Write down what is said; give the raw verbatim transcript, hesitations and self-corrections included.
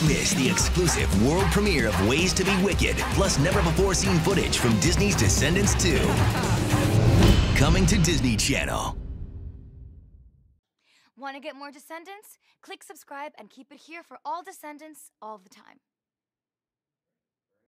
Don't miss the exclusive world premiere of Ways to Be Wicked, plus never-before-seen footage from Disney's Descendants two. Coming to Disney Channel. Want to get more Descendants? Click subscribe and keep it here for all Descendants all the time.